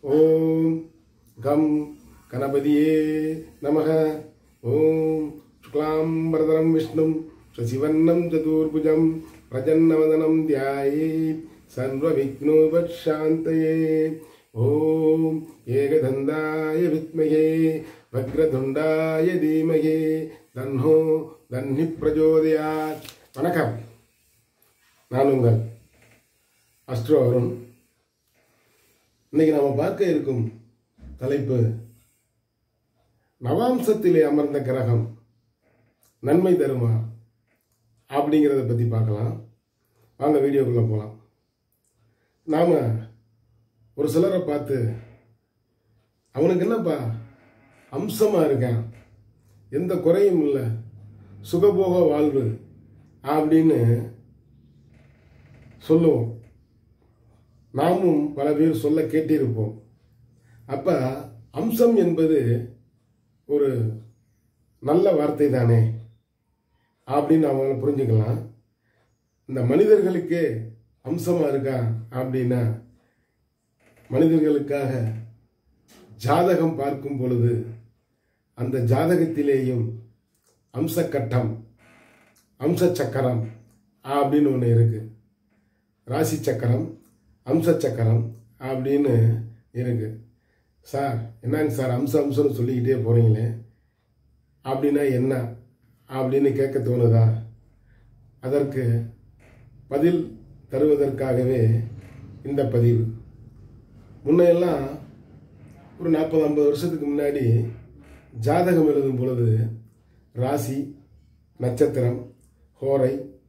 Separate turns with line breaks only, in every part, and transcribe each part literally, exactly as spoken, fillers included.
ஓம் come கணபதியே நமக. ஓம் சுக்லாம் வரதரம் விஷ்ணும் சசிவன்னம் சதுர்புஜம் பிரஜன்னவதனம் தியாயேத் சர்வ விக்னோபசாந்தயே. ஓம் ஏகதந்தாய வித்மகே வக்ரதுண்டாய தீமகே தன்னோ தன்னி பிரச்சோதயாத். வணக்கம், நான் உங்கள் அஸ்ட்ரோ அருண். இன்னைக்கு நாம் பார்க்க இருக்கும் தலைப்பு, நவாம்சத்திலே அமர்ந்த கிரகம் நன்மை தருமா அப்படிங்கிறத பற்றி பார்க்கலாம். வாங்க வீடியோக்குள்ளே போகலாம். நாம் ஒரு சிலரை பார்த்து, அவனுக்கு என்னப்பா அம்சமாக இருக்கான், எந்த குறையும் இல்லை, சுகபோக வாழ்வு அப்படின்னு சொல்லுவோம். நாமும் பல பேர் சொல்ல கேட்டிருப்போம். அப்போ அம்சம் என்பது ஒரு நல்ல வார்த்தை தானே அப்படின்னு அவங்க புரிஞ்சுக்கலாம். இந்த மனிதர்களுக்கே அம்சமாக இருக்கா அப்படின்னா, மனிதர்களுக்காக ஜாதகம் பார்க்கும் பொழுது அந்த ஜாதகத்திலேயும் அம்சக்கட்டம், அம்ச சக்கரம் அப்படின்னு ஒன்று இருக்கு. ராசி சக்கரம், அம்ச சக்கரம் அப்படின்னு இருக்கு. சார் என்னங்க சார் அம்ச அம்சம்னு சொல்லிக்கிட்டே போறீங்களே, அப்படின்னா என்ன அப்படின்னு கேட்க தோணுதா? அதற்கு பதில் தருவதற்காகவே இந்த பதிவு. முன்னையெல்லாம் ஒரு நாற்பது ஐம்பது வருஷத்துக்கு முன்னாடி ஜாதகம் எழுதும் பொழுது ராசி, நட்சத்திரம், ஹோரை,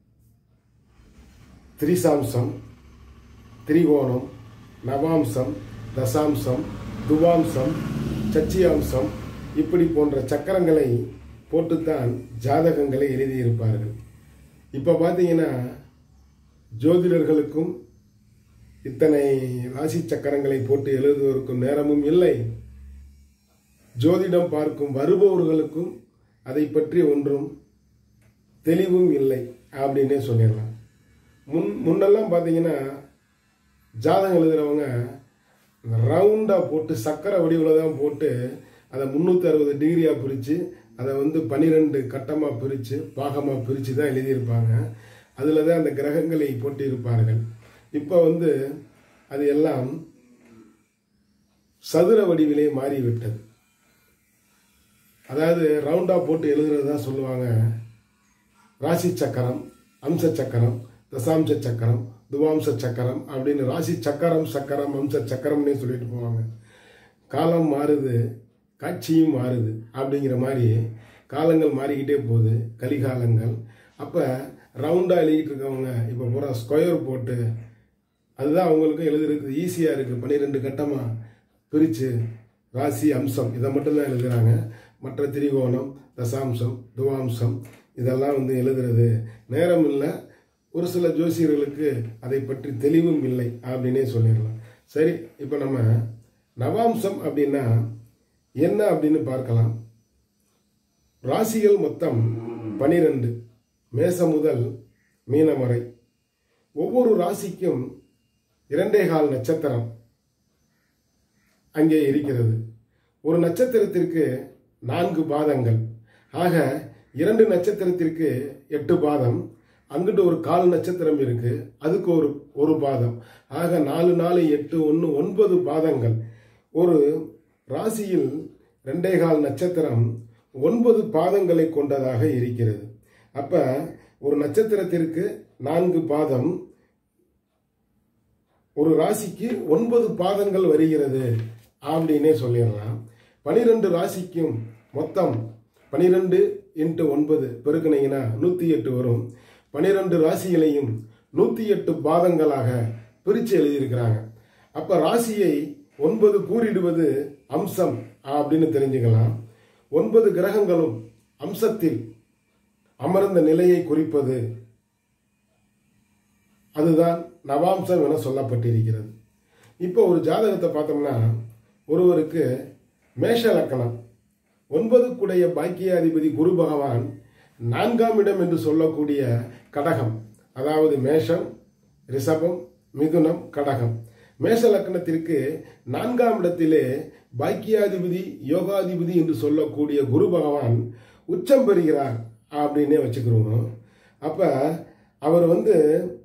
திரிசாம்சம், திரிகோணம், நவாம்சம், தசாம்சம், துவாம்சம், சச்சியாம்சம் இப்படி போன்ற சக்கரங்களை போட்டுத்தான் ஜாதகங்களை எழுதியிருப்பார்கள். இப்போ பார்த்தீங்கன்னா ஜோதிடர்களுக்கும் இத்தனை ராசி சக்கரங்களை போட்டு எழுதுவதற்கும் நேரமும் இல்லை. ஜோதிடம் பார்க்கும் வருபவர்களுக்கும் அதை பற்றி ஒன்றும் தெளிவும் இல்லை அப்படின்னே சொல்லிடலாம். முன் முன்னெல்லாம் பார்த்தீங்கன்னா ஜாதகம் எழுதுகிறவங்க ரவுண்டாக போட்டு சக்கரை வடிவில் தான் போட்டு அதை முந்நூற்றி அறுபது டிகிரியாக பிரித்து அதை வந்து பன்னிரெண்டு கட்டமாக பிரித்து பாகமாக பிரித்து தான் எழுதியிருப்பாங்க. அதில் தான் அந்த கிரகங்களை போட்டிருப்பார்கள். இப்போ வந்து அது எல்லாம் சதுர வடிவிலே மாறிவிட்டது. அதாவது ரவுண்டாக போட்டு எழுதுறது தான் சொல்லுவாங்க ராசி சக்கரம், அம்ச சக்கரம், தசாம்ச சக்கரம், துவாம்ச சக்கரம் அப்படின்னு. ராசி சக்கரம், சக்கரம், அம்ச சக்கரம்னே சொல்லிட்டு போவாங்க. காலம் மாறுது, காட்சியும் மாறுது அப்படிங்கிற மாதிரி காலங்கள் மாறிக்கிட்டே போகுது, கலிகாலங்கள். அப்போ ரவுண்டாக எழுதிட்டு இருக்கவங்க இப்போ பூரா ஸ்கொயர் போட்டு, அதுதான் அவங்களுக்கும் எழுதுறதுக்கு ஈஸியாக இருக்குது. பன்னிரெண்டு கட்டமாக பிரித்து ராசி, அம்சம் இதை மட்டும்தான் எழுதுகிறாங்க. மற்ற திரிகோணம், தசாம்சம், துவாம்சம் இதெல்லாம் வந்து எழுதுறது நேரம் இல்லை. ஒரு சில ஜோசியர்களுக்கு அதை பற்றி தெளிவும் இல்லை அப்படின்னே சொல்லிடலாம். சரி, இப்போ நம்ம நவாம்சம் அப்படின்னா என்ன அப்படின்னு பார்க்கலாம். ராசிகள் மொத்தம் பனிரெண்டு, மேசம் முதல் மீனம் வரை. ஒவ்வொரு ராசிக்கும் இரண்டே கால் நட்சத்திரம் அங்கே இருக்கிறது. ஒரு நட்சத்திரத்திற்கு நான்கு பாதங்கள். ஆக இரண்டு நட்சத்திரத்திற்கு எட்டு பாதம். அங்கிட்டு ஒரு கால் நட்சத்திரம் இருக்கு, அதுக்கு ஒரு ஒரு பாதம். ஆக நாலு நாலு எட்டு ஒன்று ஒன்பது பாதங்கள். ஒரு ராசியில் ரெண்டே கால் நட்சத்திரம் ஒன்பது பாதங்களை கொண்டதாக இருக்கிறது. அப்ப ஒரு நட்சத்திரத்திற்கு நான்கு பாதம், ஒரு ராசிக்கு ஒன்பது பாதங்கள் வருகிறது அப்படின்னே சொல்லிடலாம். பனிரெண்டு ராசிக்கும் மொத்தம் பனிரெண்டு இன்ட்டு ஒன்பது பெருக்கினீங்கன்னா நூற்றி எட்டு வரும். பனிரெண்டு ராசிகளையும் நூற்றி எட்டு பாதங்களாக பிரித்து எழுதியிருக்கிறாங்க. அப்போ ராசியை ஒன்பது கூறிடுவது அம்சம் அப்படின்னு தெரிஞ்சுக்கலாம். ஒன்பது கிரகங்களும் அம்சத்தில் அமர்ந்த நிலையை குறிப்பது அதுதான் நவாம்சம் என சொல்லப்பட்டிருக்கிறது. இப்போ ஒரு ஜாதகத்தை பார்த்தோம்னா, ஒருவருக்கு மேஷ லக்கணம், ஒன்பதுக்குடைய பாக்கியாதிபதி குரு பகவான் நான்காம் இடம் என்று சொல்லக்கூடிய கடகம், அதாவது மேஷம், ரிஷபம், மிதுனம், கடகம். மேஷ லக்னத்திற்கு நான்காம் இடத்திலே பாக்கியாதிபதி யோகாதிபதி என்று சொல்லக்கூடிய குரு பகவான் உச்சம் பெறுகிறார் அப்படின்னே வச்சுக்கிறோம். அப்ப அவர் வந்து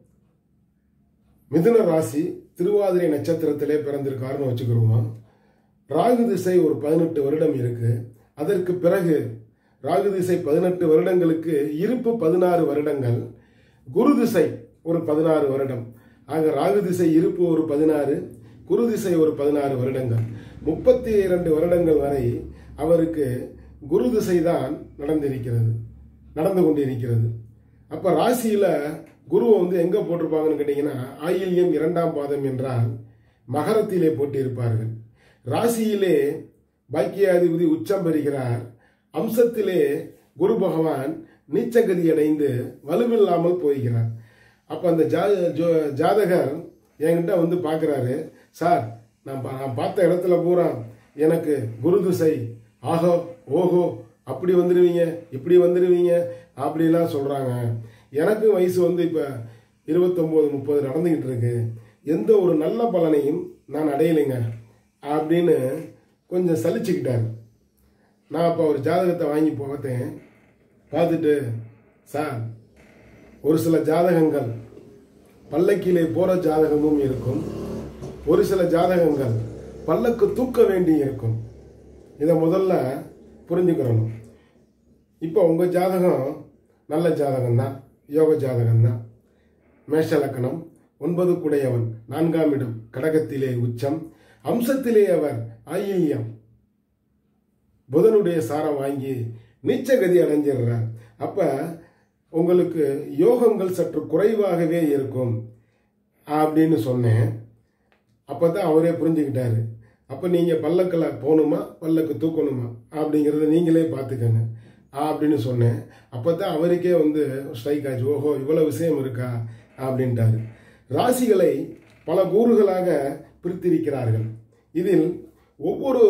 மிதுன ராசி திருவாதிரை நட்சத்திரத்திலே பிறந்திருக்காருன்னு வச்சுக்கிறோம். ராகு திசை ஒரு பதினெட்டு வருடம் இருக்கு. அதற்கு பிறகு ராகு திசை பதினெட்டு வருடங்களுக்கு இருப்பு பதினாறு வருடங்கள், குரு திசை ஒரு பதினாறு வருடம். ஆக ராகு திசை இருப்பு ஒரு பதினாறு, குரு திசை ஒரு பதினாறு வருடங்கள், முப்பத்தி இரண்டு வருடங்கள் வரை அவருக்கு குரு திசை தான் நடந்திருக்கிறது நடந்து கொண்டிருக்கிறது. அப்ப ராசியில குருவை வந்து எங்க போட்டிருப்பாங்கன்னு கேட்டீங்கன்னா, ஆயில்யம் இரண்டாம் பாதம் என்றால் மகரத்திலே போட்டிருப்பார்கள். ராசியிலே பாக்கியாதிபதி உச்சம் பெறுகிறார். அம்சத்திலே குரு பகவான் நீச்சகதி அடைந்து வலுவில்லாமல் போகிறார். அப்ப அந்த ஜாதகர் என்கிட்ட வந்து பார்க்கிறாரு, சார் நான் நான் பார்த்த இடத்துல பூரா எனக்கு குரு திசை ஆகோ ஓஹோ அப்படி வந்துடுவீங்க இப்படி வந்துடுவீங்க அப்படிலாம் சொல்றாங்க. எனக்கு வயசு வந்து இப்ப இருபத்தொன்பது முப்பது நடந்துகிட்டு இருக்கு, எந்த ஒரு நல்ல பலனையும் நான் அடையலைங்க அப்படின்னு கொஞ்சம் சலிச்சுக்கிட்டாரு. நான் அப்போ ஒரு ஜாதகத்தை வாங்கி பார்த்தேன். பார்த்துட்டு, சார் ஒரு சில ஜாதகங்கள் பல்லக்கிலே போற ஜாதகமும் இருக்கும், ஒரு சில ஜாதகங்கள் பல்லக்கு தூக்க வேண்டி இருக்கும். இதை முதல்ல புரிஞ்சுக்கிறணும். இப்போ உங்க ஜாதகம் நல்ல ஜாதகம் தான், யோக ஜாதகம் தான். மேஷ லக்னம், ஒன்பது குடையவன், நான்காம் இடம், கடகத்திலே உச்சம், அம்சத்திலே அவர் ஆயில்யம், புதனுடைய சாரம் வாங்கி நீச்சகதி அடைஞ்சிடுறார். அப்ப உங்களுக்கு யோகங்கள் சற்று குறைவாகவே இருக்கும் அப்படின்னு சொன்னேன். அப்பதான் அவரே புரிஞ்சுக்கிட்டாரு. அப்ப நீங்க பல்லக்கில் போகணுமா பல்லக்கு தூக்கணுமா அப்படிங்கிறத நீங்களே பார்த்துக்கங்க அப்படின்னு சொன்னேன். அப்பதான் அவருக்கே வந்து ஸ்ட்ரைக் ஆச்சு, ஓஹோ இவ்வளவு விஷயம் இருக்கா அப்படின்ட்டாரு. ராசிகளை பல கூறுகளாக பிரித்திருக்கிறார்கள். இதில் ஒவ்வொரு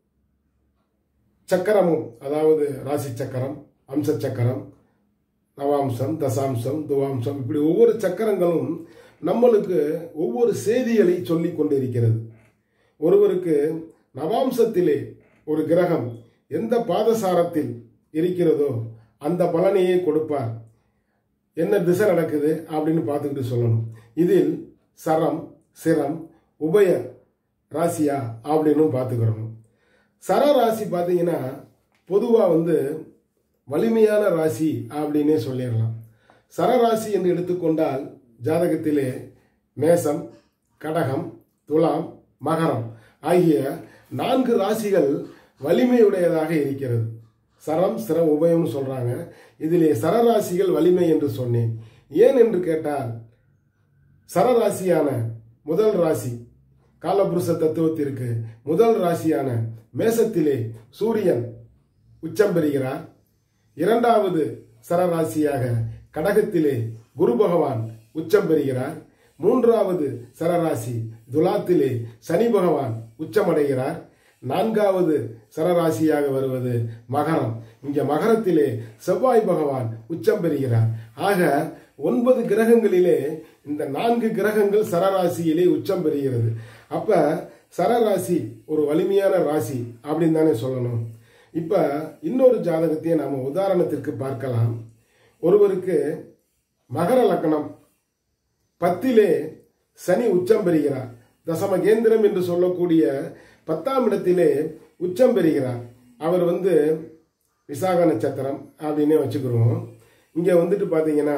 சக்கரமும், அதாவது ராசி சக்கரம், அம்ச சக்கரம், நவாம்சம், தசாம்சம், துவாம்சம், இப்படி ஒவ்வொரு சக்கரங்களும் நம்மளுக்கு ஒவ்வொரு செய்திகளை சொல்லிக் கொண்டிருக்கிறது. ஒருவருக்கு நவாம்சத்திலே ஒரு கிரகம் எந்த பாதசாரத்தில் இருக்கிறதோ அந்த பலனையே கொடுப்பார். என்ன திசை நடக்குது அப்படின்னு பார்த்துக்கிட்டு சொல்லணும். இதில் சரம், சிரம், உபய ராசியா அப்படின்னு பார்த்துக்கிறணும். சர ராசி பார்த்தீங்கன்னா பொதுவாக வந்து வலிமையான ராசி அப்படின்னே சொல்லிடலாம். சரராசி என்று எடுத்துக்கொண்டால் ஜாதகத்திலே மேசம், கடகம், துலாம், மகரம் ஆகிய நான்கு ராசிகள் வலிமையுடையதாக இருக்கிறது. சரம், சிரம், உபயம்னு சொல்றாங்க. இதிலே சரராசிகள் வலிமை என்று சொன்னேன். ஏன் என்று கேட்டால், சரராசியான முதல் ராசி காலபுருஷ தத்துவத்திற்கு முதல் ராசியான மேசத்திலே சூரியன் உச்சம் பெறுகிறார். இரண்டாவது சரராசியாக கடகத்திலே குரு பகவான் உச்சம் பெறுகிறார். மூன்றாவது சரராசி துலாத்திலே சனி பகவான் உச்சமடைகிறார். நான்காவது சரராசியாக வருவது மகரம். இங்க மகரத்திலே செவ்வாய் பகவான் உச்சம் பெறுகிறார். ஆக ஒன்பது கிரகங்களிலே இந்த நான்கு கிரகங்கள் சரராசியிலே உச்சம் பெறுகிறது. அப்ப சரராசி ஒரு வலிமையான ராசி அப்படின்னு தானே சொல்லணும். இப்ப இன்னொரு ஜாதகத்தையே நாம உதாரணத்திற்கு பார்க்கலாம். ஒருவருக்கு மகர லக்னம், பத்திலே சனி உச்சம் பெறுகிறார். தசமகேந்திரம் என்று சொல்லக்கூடிய பத்தாம் இடத்திலே உச்சம் பெறுகிறார். அவர் வந்து விசாக நட்சத்திரம் அப்படின்னே வச்சுக்கிறோம். இங்க வந்துட்டு பாத்தீங்கன்னா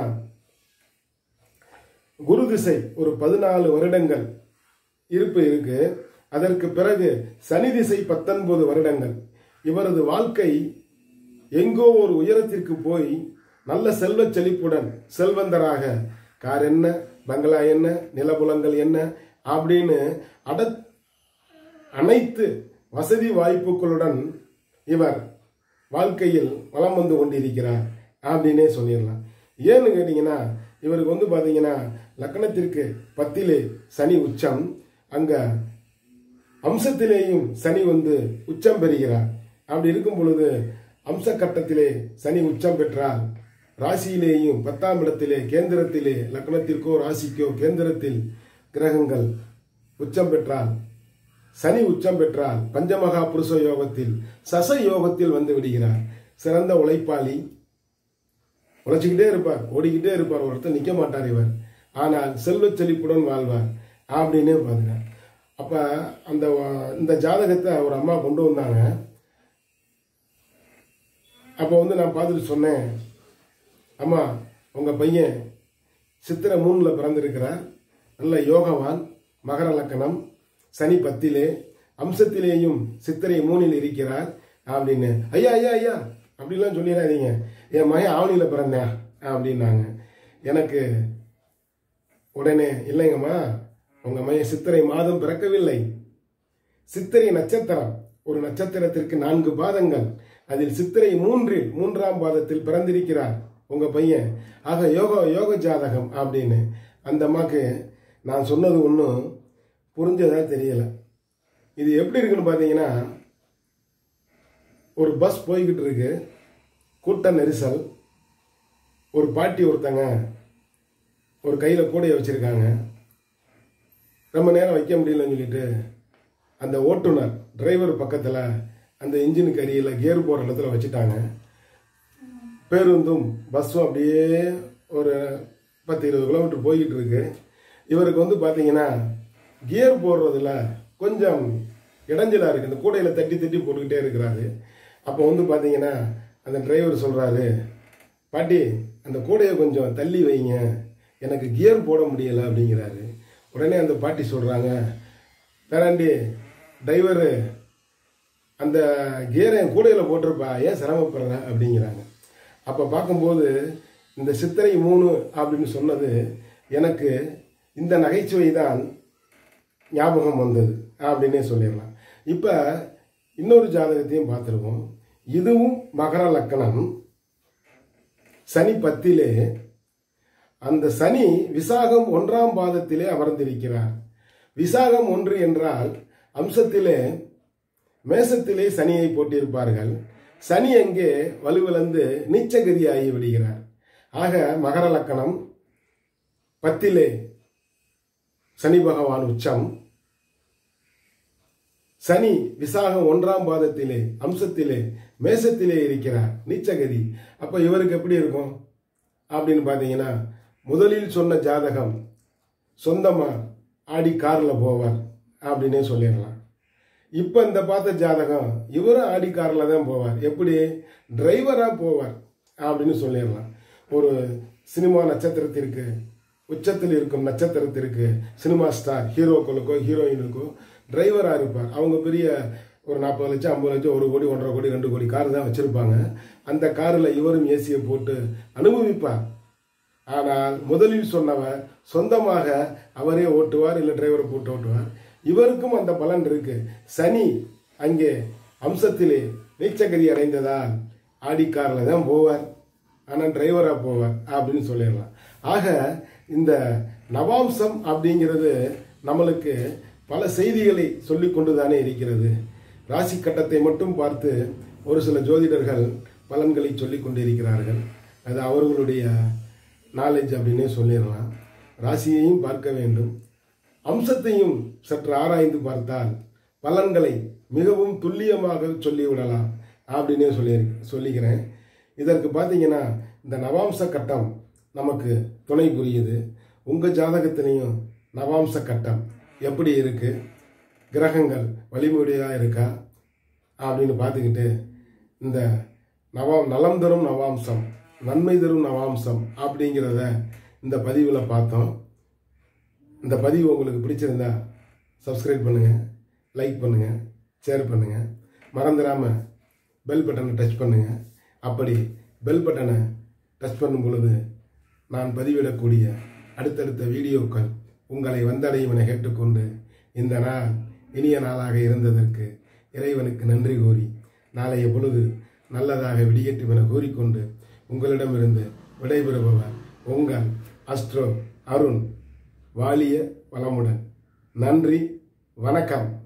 குரு திசை ஒரு பதினாலு வருடங்கள் இருப்பு இருக்கு. அதற்கு பிறகு சனி திசை பத்தொன்பது வருடங்கள். இவரது வாழ்க்கை எங்கோ ஒரு உயரத்திற்கு போய் நல்ல செல்வ செழிப்புடன் செல்வந்தராக, கார் என்ன, பங்களா என்ன, நிலபுலங்கள் என்ன அப்படின்னு அட அனைத்து வசதி வாய்ப்புகளுடன் இவர் வாழ்க்கையில் வலம் வந்து கொண்டிருக்கிறார் அப்படின்னே சொல்லிடலாம். ஏன்னு கேட்டீங்கன்னா, இவருக்கு வந்து பாத்தீங்கன்னா லக்னத்திற்கு பத்திலே சனி உச்சம், அங்க அம்சத்திலேயும் சனி வந்து உச்சம் பெறுகிறார். அப்படி இருக்கும் பொழுது அம்ச கட்டத்திலே சனி உச்சம் பெற்றால் ராசியிலேயும் பத்தாம் இடத்திலே கேந்திரத்திலே லக்னத்திற்கோ ராசிக்கோ கேந்திரத்தில் கிரகங்கள் உச்சம் பெற்றால், சனி உச்சம் பெற்றால் பஞ்சமகா புருஷ யோகத்தில் சச யோகத்தில் வந்து விடுகிறார். சிறந்த உழைப்பாளி, உழைச்சிக்கிட்டே இருப்பார், ஓடிக்கிட்டே இருப்பார், ஒருத்தர் நிற்க மாட்டார் இவர். ஆனால் செல்வ செழிப்புடன் வாழ்வார் அப்படின்னு பாருங்க. அப்ப அந்த இந்த ஜாதகத்தை ஒரு அம்மா கொண்டு வந்தாங்க. அப்போ வந்து நான் பார்த்துட்டு சொன்னேன், அம்மா உங்க பையன் சித்திரை மூணுல பிறந்திருக்கிறார், நல்ல யோகவான், மகர லக்கணம், சனி பத்திலே, அம்சத்திலேயும் சித்திரை மூணில் இருக்கிறார் அப்படின்னு. ஐயா ஐயா ஐயா அப்படிலாம் சொல்லிடாதீங்க, என் மகன் ஆவணியில் பிறந்தேன் அப்படின்னாங்க. எனக்கு உடனே இல்லைங்கம்மா, உங்க மகன் சித்திரை மாதம் பிறக்கவில்லை, சித்திரை நட்சத்திரம், ஒரு நட்சத்திரத்திற்கு நான்கு பாதங்கள், அதில் சித்திரை மூன்றில் மூன்றாம் பாதத்தில் பிறந்திருக்கிறார் உங்க பையன். ஆக யோக யோக ஜாதகம் அப்படின்னு. அந்த அம்மாக்கு நான் சொன்னது ஒன்றும் புரிஞ்சதா தெரியல. இது எப்படி இருக்குன்னு பார்த்தீங்கன்னா, ஒரு பஸ் போய்கிட்டு இருக்கு, கூட்ட நெரிசல், ஒரு பாட்டி ஒருத்தங்க ஒரு கையில் கூடையை வச்சிருக்காங்க, ரொம்ப நேரம் வைக்க முடியலன்னு சொல்லிட்டு அந்த ஓட்டுநர் டிரைவர் பக்கத்தில் அந்த இன்ஜினுக்கு அடியில் கியர் போடுற இடத்துல வச்சுட்டாங்க. பேருந்தும் பஸ்ஸும் அப்படியே ஒரு பத்து இருபது கிலோமீட்டர் போய்கிட்டு இருக்கு. இவருக்கு வந்து பார்த்தீங்கன்னா கியர் போடுறதுல கொஞ்சம் இடைஞ்சலாக இருக்குது, இந்த கூடையில் தட்டி தட்டி போட்டுக்கிட்டே இருக்கிறாரு. அப்போ வந்து பார்த்தீங்கன்னா அந்த டிரைவர் சொல்கிறாரு, பாட்டி அந்த கூடையை கொஞ்சம் தள்ளி வைங்க, எனக்கு கியர் போட முடியலை அப்படிங்கிறாரு. உடனே அந்த பாட்டி சொல்கிறாங்க, பேராண்டி டிரைவரு அந்த கியரை என் கூடையில் போட்டிருப்பா, ஏன் சிரமப்படுற அப்படிங்கிறாங்க. அப்போ பார்க்கும்போது இந்த சித்திரை மூணு அப்படின்னு சொன்னது எனக்கு இந்த நகைச்சுவை தான் ஞாபகம் வந்தது அப்படின்னே சொல்லிடலாம். இப்போ இன்னொரு ஜாதகத்தையும் பார்த்துருவோம். இதுவும் மகர லக்கணம், சனி பத்திலே, அந்த சனி விசாகம் ஒன்றாம் பாதத்திலே அமர்ந்திருக்கிறார். விசாகம் ஒன்று என்றால் அம்சத்திலே மேசத்திலே சனியை போட்டிருப்பார்கள். சனி அங்கே வலுவிழந்து நீச்சகதி ஆகி விடுகிறார். ஆக மகர லக்கணம் பத்திலே சனி பகவான் உச்சம், சனி விசாகம் ஒன்றாம் பாதத்திலே அம்சத்திலே மேசத்திலே இருக்கிறார், நீச்சகதி. அப்ப இவருக்கு எப்படி இருக்கும் அப்படின்னு பாத்தீங்கன்னா, முதலில் சொன்ன ஜாதகம் சொந்தமா ஆடி கார்ல போவார் அப்படின்னே சொல்லிடலாம். இப்ப இந்த பார்த்த ஜாதகம் இவரும் ஆடி கார்ல தான் போவார், எப்படி டிரைவரா போவார் அப்படின்னு சொல்லிடலாம். ஒரு சினிமா நட்சத்திரத்திற்கு, உச்சத்தில் இருக்கும் நட்சத்திரத்திற்கு, சினிமா ஸ்டார் ஹீரோக்களுக்கோ ஹீரோயினுக்கோ டிரைவரா இருப்பார். அவங்க பெரிய ஒரு நாற்பது லட்சம் ஐம்பது லட்சம் ஒரு கோடி ஒன்றரை கோடி ரெண்டு கோடி கார் தான் வச்சிருப்பாங்க. அந்த காரில் இவரும் ஏசியை போட்டு அனுபவிப்பார். ஆனால் முதலில் சொன்னவர் சொந்தமாக அவரே ஓட்டுவார், இல்லை டிரைவரை போட்டு ஓட்டுவார். இவருக்கும் அந்த பலன் இருக்கு. சனி அங்கே அம்சத்திலே நீச்சகதி அடைந்ததால் ஆடி காரில் தான் போவார், ஆனால் டிரைவராக போவார் அப்படின்னு சொல்லிடலாம். ஆக இந்த நவாம்சம் அப்படிங்கிறது நம்மளுக்கு பல செய்திகளை சொல்லி கொண்டு தானே இருக்கிறது. ராசி கட்டத்தை மட்டும் பார்த்து ஒரு சில ஜோதிடர்கள் பலன்களை சொல்லி கொண்டிருக்கிறார்கள். அது அவர்களுடைய நாலேஜ் அப்படின்னே சொல்லிடலாம். ராசியையும் பார்க்க வேண்டும், அம்சத்தையும் சற்று ஆராய்ந்து பார்த்தால் பலன்களை மிகவும் துல்லியமாக சொல்லிவிடலாம் அப்படின்னே சொல்லி சொல்லிக்கிறேன். இதற்கு பார்த்தீங்கன்னா இந்த நவாம்ச கட்டம் நமக்கு துணை புரியுது. உங்கள் ஜாதகத்திலையும் நவாம்ச கட்டம் எப்படி இருக்கு, கிரகங்கள் வலிமையுடையதாக இருக்கா அப்படின்னு பார்த்துக்கிட்டு இந்த நவாம் நலம் தரும் நவாம்சம், நன்மை தரும் நவாம்சம் அப்படிங்கிறத இந்த பதிவில் பார்த்தோம். இந்த பதிவு உங்களுக்கு பிடிச்சிருந்தா சப்ஸ்கிரைப் பண்ணுங்கள், லைக் பண்ணுங்கள், ஷேர் பண்ணுங்கள், மறந்துடாமல் பெல் பட்டனை டச் பண்ணுங்கள். அப்படி பெல் பட்டனை டச் பண்ணும் பொழுது நான் பதிவிடக்கூடிய அடுத்தடுத்த வீடியோக்கள் உங்களை வந்தடையும் என கேட்டுக்கொண்டு இந்த நாள் இனிய நாளாக இருந்ததற்கு இறைவனுக்கு நன்றி கூறி நாளைய பொழுது நல்லதாக விடியட்டும் என கூறிக்கொண்டு உங்களிடமிருந்து விடைபெறுபவர் உங்கள் அஸ்ட்ரோ அருண். வாழிய வளமுடன். நன்றி, வணக்கம்.